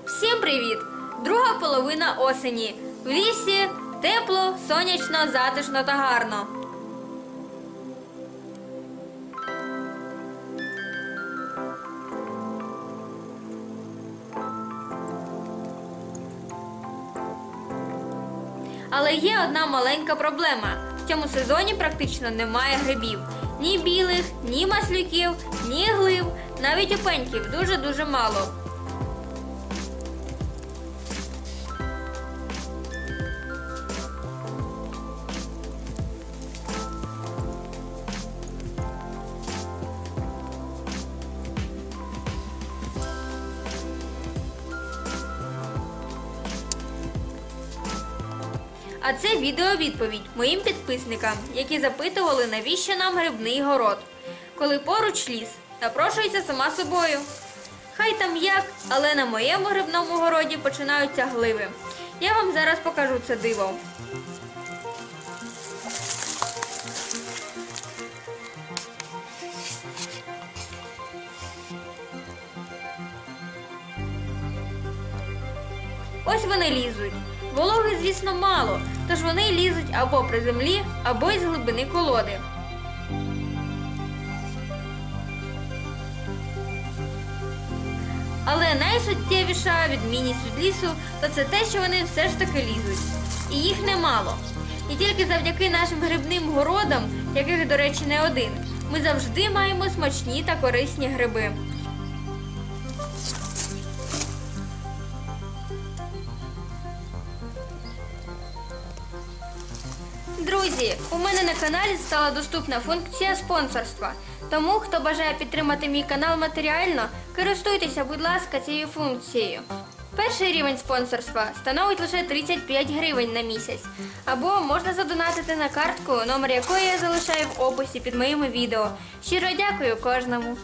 Всім привіт! Друга половина осені. В лісі тепло, сонячно, затишно та гарно. Але є одна маленька проблема. В цьому сезоні практично немає грибів. Ні білих, ні маслюків, ні глив, навіть опеньків дуже-дуже мало. А це відеовідповідь моїм підписникам, які запитували, навіщо нам грибний город. Коли поруч ліс, напрошується сама собою. Хай там як, але на моєму грибному городі починаються гливи. Я вам зараз покажу це диво. Ось вони лізуть. Вологи, звісно, мало, тож вони лізуть або при землі, або із глибини колоди. Але найсуттєвіша відмінність від лісу – то це те, що вони все ж таки лізуть. І їх немало. І тільки завдяки нашим грибним городам, яких, до речі, не один, ми завжди маємо смачні та корисні гриби. Друзі, у мене на каналі стала доступна функція спонсорства. Тому, хто бажає підтримати мій канал матеріально, користуйтеся, будь ласка, цією функцією. Перший рівень спонсорства становить лише 35 гривень на місяць. Або можна задонатити на картку, номер якої я залишаю в описі під моїми відео. Щиро дякую кожному.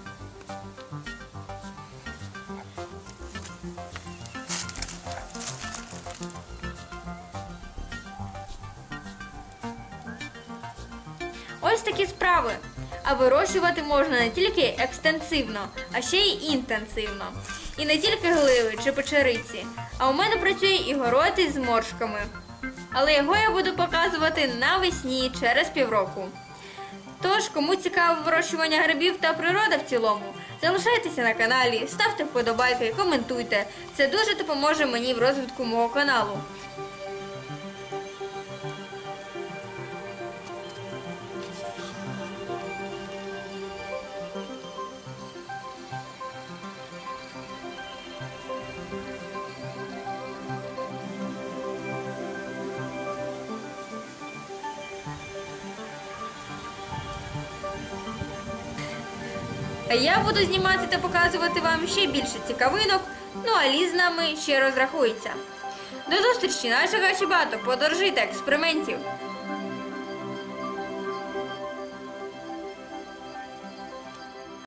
Ось такі справи. А вирощувати можна не тільки екстенсивно, а ще й інтенсивно. І не тільки гливи чи печериці, а у мене працює і город із зморшками. Але його я буду показувати навесні, через півроку. Тож, кому цікаво вирощування грибів та природа в цілому, залишайтеся на каналі, ставте вподобайки, коментуйте. Це дуже допоможе мені в розвитку мого каналу. А я буду знімати та показувати вам ще більше цікавинок, ну а ліс з нами ще розрахується. До зустрічі, наших ще багато подорожей та експериментів!